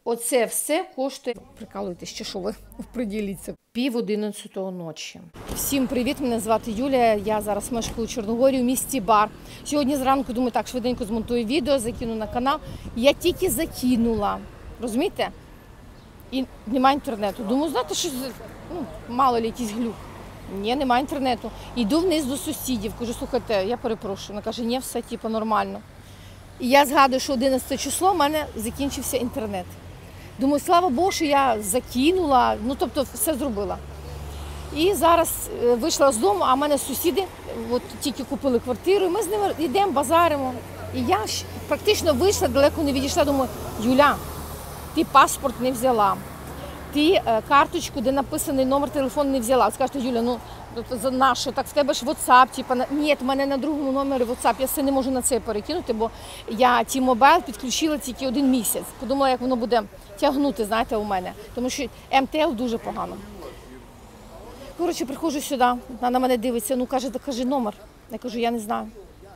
Оце все коштує, прикалуйтесь, чи що ви приділіться, 10:30 ночі. Всім привіт, мене звати Юлія, я зараз мешкаю у Чорногорії, у місті Бар. Сьогодні зранку, думаю, так, швиденько змонтую відео, закину на канал. Я тільки закинула, розумієте? І немає інтернету. Думаю, знаєте, що мало ли якийсь глюк. Ні, немає інтернету. Йду вниз до сусідів, кажу, слухайте, я перепрошую. Вона каже, ні, все типу, нормально. І я згадую, що 11 число в мене закінчився інтернет. Думаю, слава Богу, що я закинула, тобто все зробила. І зараз вийшла з дому, а в мене сусіди от, тільки купили квартиру, і ми з ними йдемо, базаримо. І я практично вийшла, далеко не відійшла, думаю, Юля, ти паспорт не взяла, ти карточку, де написаний номер телефону, не взяла. Скажете, Юля, на що, так в тебе ж WhatsApp, типу, ні, в мене на другому номері WhatsApp, я все не можу на це перекинути, бо я T-Mobile підключила тільки 1 місяць. Подумала, як воно буде тягнути, знаєте, у мене, тому що МТЛ дуже погано. Коротше, приходжу сюди, вона на мене дивиться, каже, кажи номер. Я кажу, я не знаю.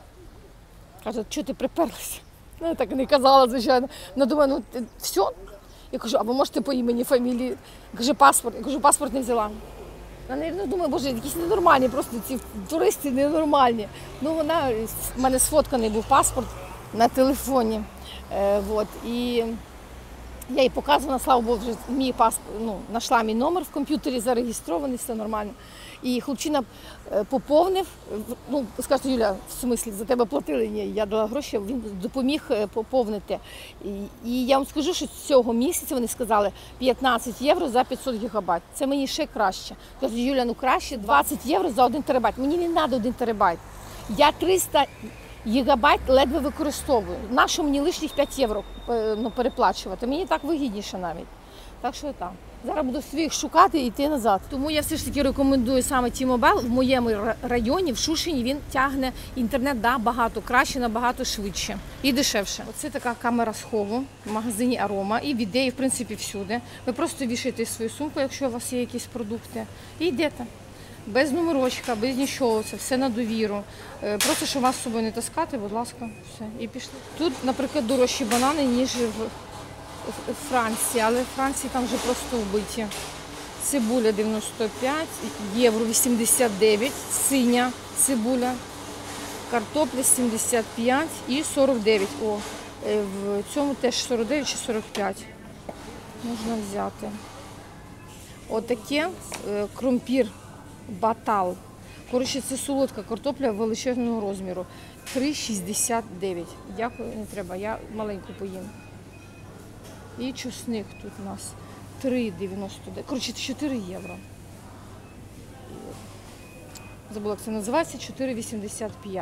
Каже, що ти приперлася? Я так не казала, звичайно. Вона думає, все. Я кажу, а ви можете по імені, фамілії? Каже, паспорт. Я кажу, паспорт не взяла. Вона думає, боже, якісь ненормальні, просто ці туристи ненормальні. В мене сфотканий був паспорт на телефоні. І я їй показувала, слава Богу, вже мій паспорт, знайшла мій номер в комп'ютері, зареєстрований, все нормально. І хлопчина поповнив, скажете, Юля, в смислі, за тебе платили? Ні, я дала гроші, він допоміг поповнити. І я вам скажу, що цього місяця вони сказали 15 євро за 500 гігабайт. Це мені ще краще. Кажу, Юля, краще 20 євро за 1 терабайт. Мені не треба 1 терабайт. Я 300 гігабайт ледве використовую. Нащо мені лишніх 5 євро переплачувати? Мені так вигідніше навіть. Так що так. Зараз буду своїх шукати і йти назад. Тому я все ж таки рекомендую саме T-Mobile. В моєму районі, в Шушині, він тягне інтернет багато краще, набагато швидше і дешевше. Оце така камера схову в магазині Арома і в ідеї, в принципі, всюди. Ви просто вішаєте свою сумку, якщо у вас є якісь продукти, і йдете. Без номерочка, без нічого, це все на довіру. Просто, щоб вас з собою не таскати, будь ласка, все, і пішли. Тут, наприклад, дорожчі банани, ніж в Франції, але в Франції там вже просто вбиті. Цибуля 95, євро 89, синя цибуля, картопля 75 і 49. В цьому теж 49 чи 45 можна взяти. Отаке кромпір батал. Коротше, це солодка картопля величезного розміру. 3,69. Дякую, не треба, я маленьку поїм. І чесник тут у нас 3,99. Коротше, 4 євро. Забула, як це називається. 4,85.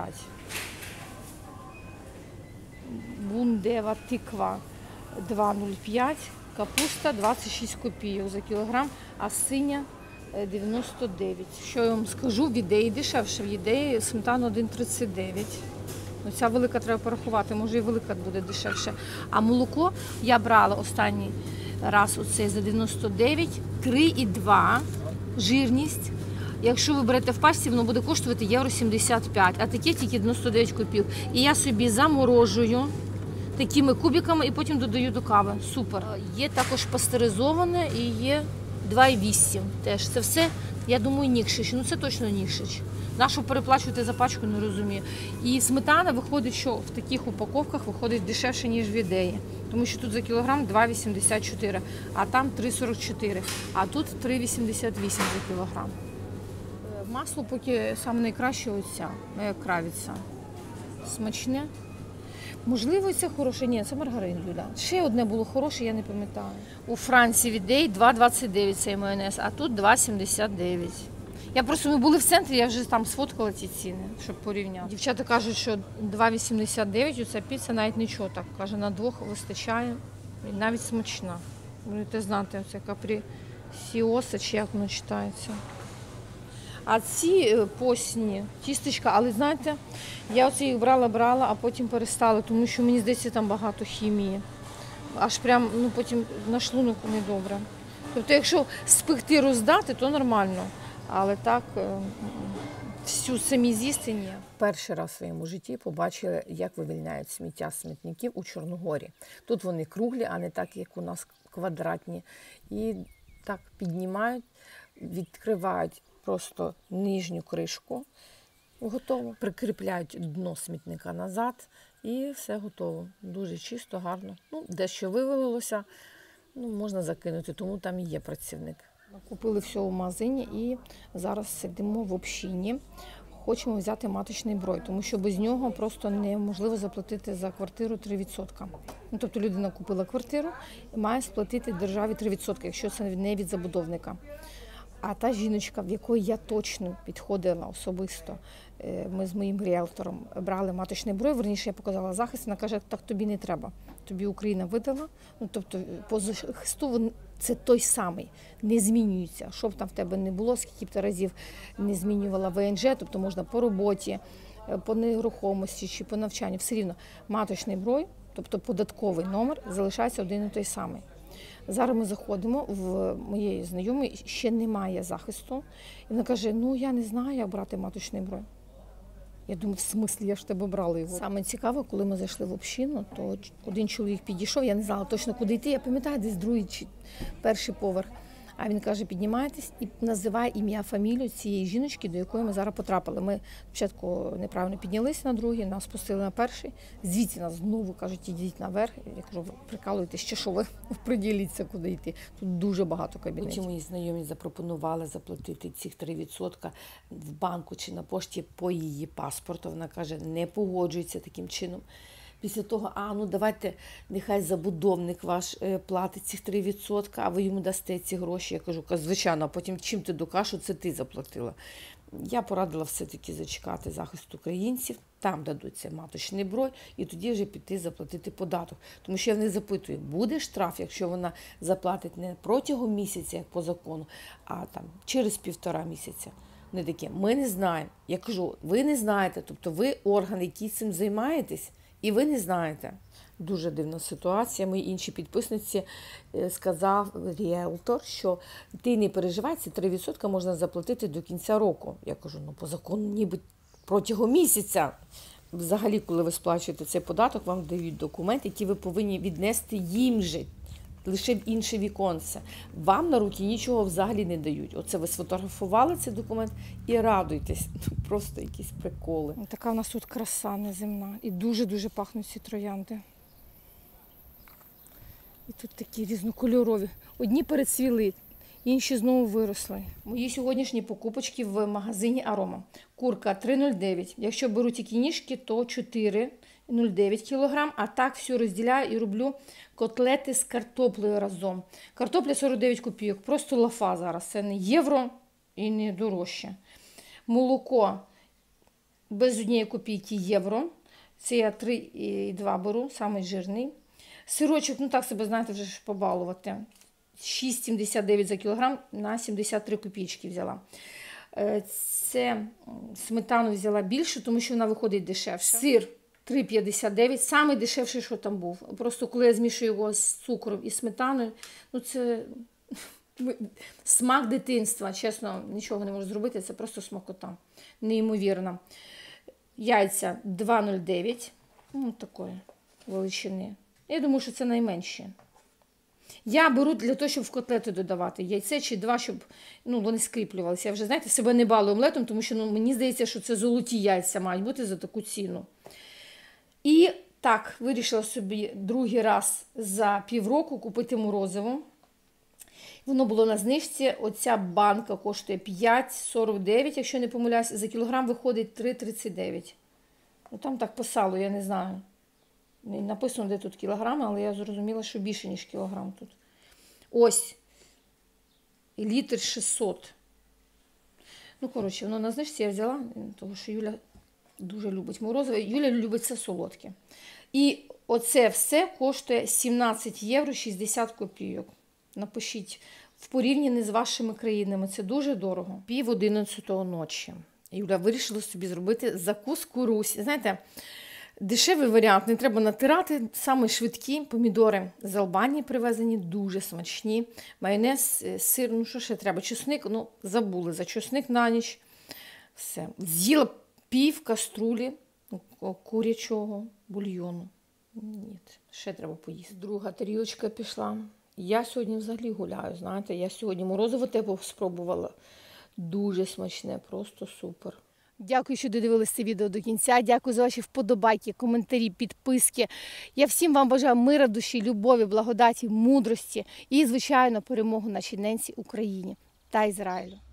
Бундева тиква 2,05. Капуста 26 копійок за кілограм, а синя 99. Що я вам скажу, в ідеї дешевше. В ідеї сметана 1,39. Ця велика треба порахувати, може і велика буде дешевше. А молоко я брала останній раз оцей за 99, 3,2 жирність. Якщо ви берете в пачці, воно буде коштувати євро 75, а таке тільки 99 копійок. І я собі заморожую такими кубиками і потім додаю до кави. Супер. Є також пастеризоване і є 2,8 теж. Це все, я думаю, Нікшич. Це точно Нікшич. Нащо переплачувати за пачку, не розумію. І сметана виходить, що в таких упаковках виходить дешевше, ніж в ідеї. Тому що тут за кілограм 2,84, а там 3,44, а тут 3,88 за кілограм. Масло поки саме найкраще оця, кравіця. Смачне. Можливо, це хороше. Ні, це маргарин, Люда. Ще одне було хороше, я не пам'ятаю. У Франції від Ідеї 2,29 цей майонез, а тут 2,79. Ми були в центрі, я вже там сфоткала ці ціни, щоб порівняти. Дівчата кажуть, що 2,89, оця піца навіть нічого так. Каже, на 2 вистачає і навіть смачна. Будете знати, оце капрісіоса, чи як воно читається. А ці постні тістечка, але знаєте, я оце їх брала, а потім перестала, тому що мені здається, там багато хімії. Аж прям, потім на шлунок недобре. Тобто, якщо спекти роздати, то нормально. Але так, всю самі з'їсти ні. Перший раз в своєму житті побачили, як вивільняють сміття з смітників у Чорногорі. Тут вони круглі, а не так, як у нас квадратні. І так піднімають, відкривають просто нижню кришку, готово. Прикріпляють дно смітника назад і все готово. Дуже чисто, гарно. Дещо вивалилося, можна закинути, тому там і є працівник. Купили все в магазині і зараз сидимо в общині. Хочемо взяти маточний брой, тому що без нього просто неможливо заплатити за квартиру 3%. Тобто людина купила квартиру і має сплатити державі 3%, якщо це не від забудовника. А та жіночка, в якої я точно підходила особисто, ми з моїм ріелтором брали маточний брой, верніше я показала захист, вона каже, так тобі не треба, тобі Україна видала. Тобто по захисту це той самий, не змінюється. Що б там в тебе не було, скільки б ти разів не змінювала ВНЖ, тобто можна по роботі, по нерухомості чи по навчанню, все рівно маточний брой, тобто податковий номер, залишається один і той самий. Зараз ми заходимо, в моєї знайомої ще немає захисту. І вона каже, я не знаю, як брати маточний брой. Я думаю, в смислі, я ж тебе брала його. Саме цікаво, коли ми зайшли в общину, то один чоловік підійшов, я не знала точно, куди йти. Я пам'ятаю, десь другий чи перший поверх. А він каже, піднімайтесь і називає ім'я, фамілію цієї жіночки, до якої ми зараз потрапили. Ми спочатку неправильно піднялися на другий, нас спустили на перший. Звідси нас знову кажуть, ідіть наверх. Я кажу, прикалуєтесь, що ви приділіться, куди йти. Тут дуже багато кабінетів. Потім мої знайомі запропонували заплатити цих 3% в банку чи на пошті по її паспорту. Вона каже, не погоджується таким чином. Після того, давайте, нехай забудовник ваш платить цих 3%, а ви йому дасте ці гроші. Я кажу, звичайно, а потім чим ти докажеш, що це ти заплатила. Я порадила все-таки зачекати захист українців, там дадуться маточний брой, і тоді вже піти заплатити податок. Тому що я в них запитую, буде штраф, якщо вона заплатить не протягом місяця, як по закону, а там через 1,5 місяця. Вони такі, ми не знаємо. Я кажу, ви не знаєте, тобто ви орган, який цим займаєтесь, і ви не знаєте. Дуже дивна ситуація. Моїй іншій підписниці сказав ріелтор, що ти не переживай, ці 3% можна заплатити до кінця року. Я кажу, по закону ніби протягом місяця. Взагалі, коли ви сплачуєте цей податок, вам дають документ, які ви повинні віднести їм же, лише в інше віконце. Вам на руки нічого взагалі не дають. Оце ви сфотографували цей документ і радуйтесь. Просто якісь приколи. Така в нас тут краса неземна. І дуже-дуже пахнуть ці троянди. І тут такі різнокольорові. Одні перецвіли, інші знову виросли. Мої сьогоднішні покупочки в магазині Арома. Курка 3,09. Якщо беру тільки ніжки, то 4,09 кг. А так все розділяю і роблю котлети з картоплею разом. Картопля 49 копійок. Просто лафа зараз. Це не євро і не дорожче. Молоко без 1 копійки євро. Це я 3,2 беру, самий жирний. Сирочок, так себе, знаєте, вже ж побалувати. 6,79 за кілограм, на 73 копійки взяла. Це сметану взяла більше, тому що вона виходить дешевше. Сир 3,59, самий дешевший, що там був. Просто коли я змішую його з цукром і сметаною, це смак дитинства. Чесно, нічого не можу зробити, це просто смакота. Неймовірно. Яйця 2,09, такої величини. Я думаю, що це найменше. Я беру для того, щоб в котлету додавати яйце чи 2, щоб вони скріплювалися. Я вже, знаєте, себе не балую омлетом, тому що мені здається, що це золоті яйця мають бути за таку ціну. І так, вирішила собі другий раз за півроку купити морозиво. Воно було на знижці. Оця банка коштує 5,49, якщо не помиляюсь. За кілограм виходить 3,39. Там так по салу, я не знаю. Не написано, де тут кілограми, але я зрозуміла, що більше, ніж кілограм тут. Ось. І літр 600. Воно на знижці я взяла, тому що Юля дуже любить морозиво. Юля любить все солодке. І оце все коштує 17 євро 60 копійок. Напишіть, в порівнянні з вашими країнами. Це дуже дорого. 10:30 ночі. Юля вирішила собі зробити закуску Русь. Знаєте, дешевий варіант, не треба натирати, саме швидкі помідори з Албанії привезені, дуже смачні. Майонез, сир, що ще треба, чесник, забули за чесник на ніч. Все. З'їла пів каструлі курячого бульйону. Ні, ще треба поїсти. Друга тарілочка пішла. Я сьогодні взагалі гуляю, знаєте. Я сьогодні морозиво тепло спробувала. Дуже смачне, просто супер. Дякую, що додивилися це відео до кінця. Дякую за ваші вподобайки, коментарі, підписки. Я всім вам бажаю мира душі, любові, благодаті, мудрості і, звичайно, перемогу нашій ненці Україні та Ізраїлю.